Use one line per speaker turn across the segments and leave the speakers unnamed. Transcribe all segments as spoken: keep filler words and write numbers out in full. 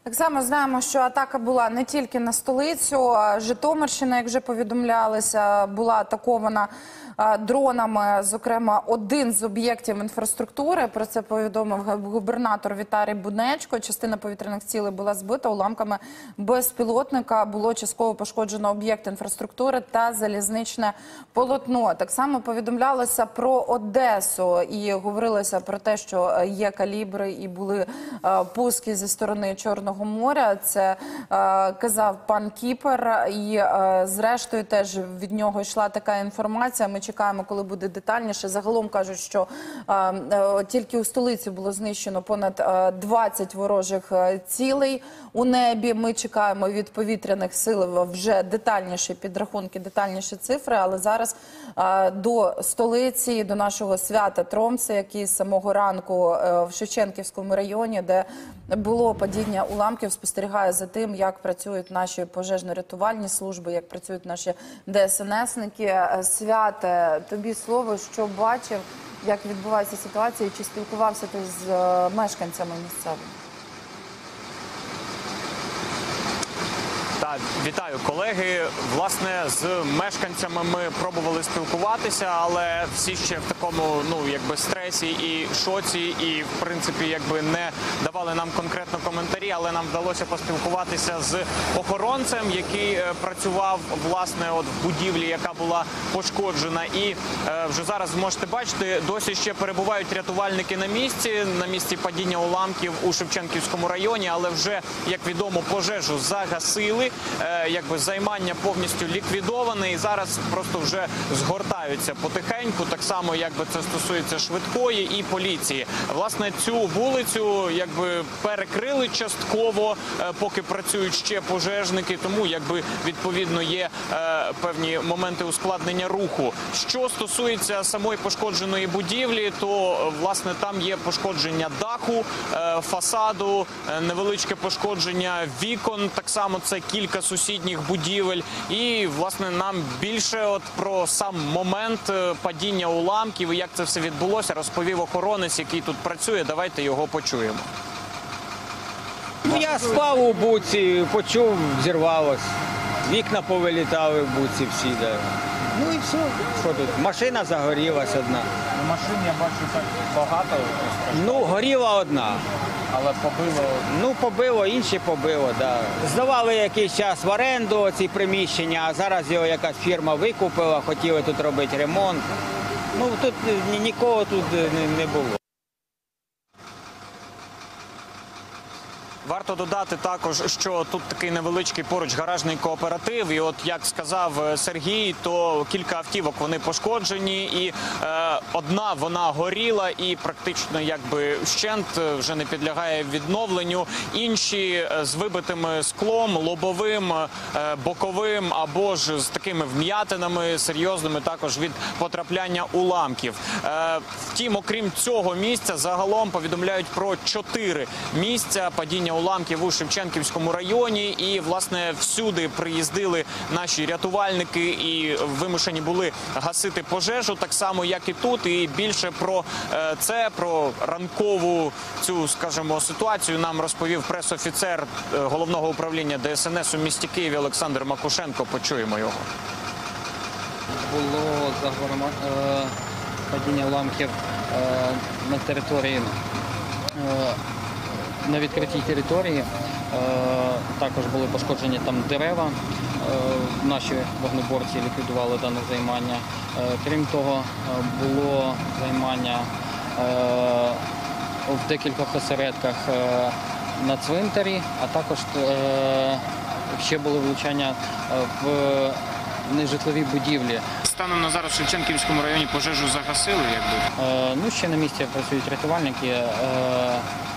Так само знаємо, що атака була не тільки на столицю, а Житомирщина, як вже повідомлялося, була атакована дронами, зокрема, один з об'єктів інфраструктури. Про це повідомив губернатор Віталій Бунечко. Частина повітряних цілей була збита уламками безпілотника. Було частково пошкоджено об'єкт інфраструктури та залізничне полотно. Так само повідомлялося про Одесу і говорилося про те, що є калібри і були пуски зі сторони Чорного моря. Це казав пан Кіпер. І зрештою теж від нього йшла така інформація. Ми чекаємо, коли буде детальніше. Загалом кажуть, що а, а, тільки у столиці було знищено понад а, двадцять ворожих а, цілей у небі. Ми чекаємо від повітряних сил вже детальніші підрахунки, детальніші цифри. Але зараз а, до столиці, до нашого свята Тромсе, який з самого ранку а, в Шевченківському районі, де було падіння уламків, спостерігає за тим, як працюють наші пожежно-рятувальні служби, як працюють наші ДСНСники. Святе, тобі слово, що бачив, як відбувається ситуація, чи спілкувався ти з мешканцями місцевими?
Так, вітаю, колеги. Власне, з мешканцями ми пробували спілкуватися, але всі ще в такому, ну, якби стресі і шоці, і, в принципі, якби не давали нам конкретно коментарі, але нам вдалося поспілкуватися з охоронцем, який е, працював, власне, от в будівлі, яка була пошкоджена. І е, вже зараз можете бачити, досі ще перебувають рятувальники на місці, на місці падіння уламків у Шевченківському районі, але вже, як відомо, пожежу загасили. Якби займання повністю ліквідоване і зараз просто вже згортаються потихеньку, так само якби це стосується швидкої і поліції. Власне, цю вулицю якби перекрили частково, поки працюють ще пожежники, тому якби відповідно є е, певні моменти ускладнення руху. Що стосується самої пошкодженої будівлі, то власне там є пошкодження даху, е, фасаду, е, невеличке пошкодження вікон, так само це кілька сусідніх будівель. І, власне, нам більше от про сам момент падіння уламків і як це все відбулося, розповів охоронець, який тут працює. Давайте його почуємо.
Ну, я спав у буці, почув, зірвалось. Вікна повилітали в буці всі. Да. Ну і все. Що тут? Машина загорілась одна.
На машині я бачу так багато.
Ну, горіла одна.
Але побило.
Ну, побило, інші побило, так. Да. Здавали якийсь час в оренду ці приміщення, а зараз його якась фірма викупила, хотіли тут робити ремонт. Ну, тут нікого тут не було.
Варто додати також, що тут такий невеличкий поруч гаражний кооператив. І от, як сказав Сергій, то кілька автівок вони пошкоджені. І е, одна вона горіла і практично якби вщент, вже не підлягає відновленню. Інші з вибитими склом, лобовим, е, боковим або ж з такими вм'ятинами серйозними також від потрапляння уламків. Е, втім, окрім цього місця, загалом повідомляють про чотири місця падіння уламків у Шевченківському районі, і, власне, всюди приїздили наші рятувальники і вимушені були гасити пожежу, так само, як і тут. І більше про це, про ранкову цю, скажімо, ситуацію нам розповів прес-офіцер Головного управління ДСНС у місті Києві Олександр Макушенко. Почуємо його.
Було загорма... падіння уламків на території На відкритій території. Також були пошкоджені там дерева. Наші вогнеборці ліквідували дане займання. Крім того, було займання в декількох осередках на цвинтарі, а також ще були влучання в нежитлові будівлі.
Станом на зараз в Шевченківському районі пожежу загасили, якби?
Ну, ще на місці працюють рятувальники.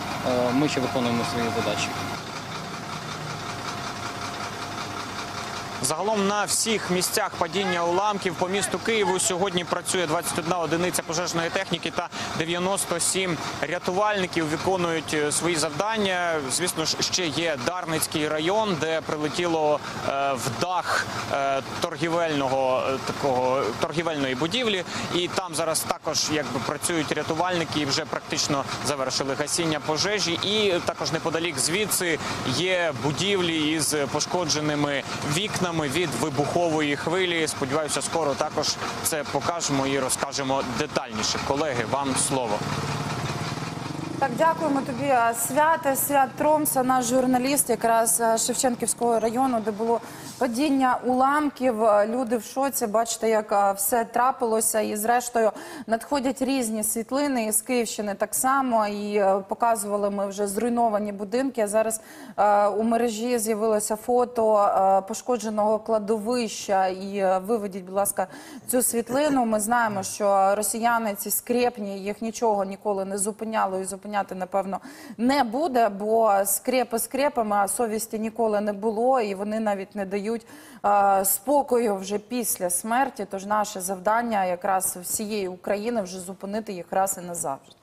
Ми ще виконуємо свої задачі.
Загалом на всіх місцях падіння уламків по місту Києву сьогодні працює двадцять одна одиниця пожежної техніки та дев'яносто сім рятувальників виконують свої завдання. Звісно ж, ще є Дарницький район, де прилетіло е, в дах е, торгівельного е, такого торгівельної будівлі, і там зараз також якби працюють рятувальники і вже практично завершили гасіння пожежі. І також неподалік звідси є будівлі із пошкодженими вікнами від вибухової хвилі. Сподіваюся, скоро також це покажемо і розкажемо детальніше. Колеги, вам слово.
Так, дякуємо тобі, Святе, Свят Тромса, наш журналіст якраз Шевченківського району, де було падіння уламків. Люди в шоці, бачите, як все трапилося. І зрештою надходять різні світлини із Київщини так само. І показували ми вже зруйновані будинки. А зараз е, у мережі з'явилося фото е, пошкодженого кладовища. І виведіть, будь ласка, цю світлину. Ми знаємо, що росіяни ці скрєпні, їх нічого ніколи не зупиняло і зупиняло. Напевно, не буде, бо скрепи скрепами, а совісті ніколи не було, і вони навіть не дають е, спокою вже після смерті. Тож наше завдання якраз всієї України вже зупинити їх раз і назавжди.